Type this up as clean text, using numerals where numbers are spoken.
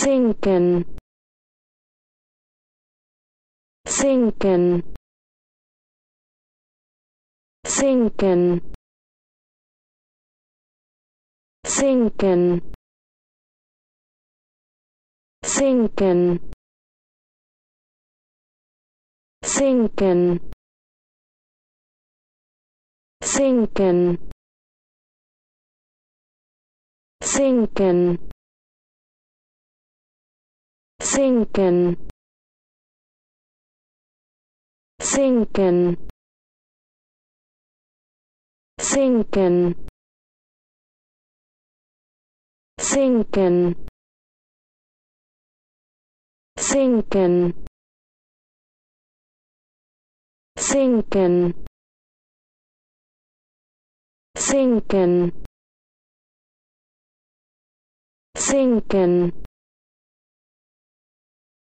zinken, zinken, zinken, zinken, zinken, zinken, zinken, zinken, zinken, zinken, zinken, zinken, zinken, zinken, zinken, zinken.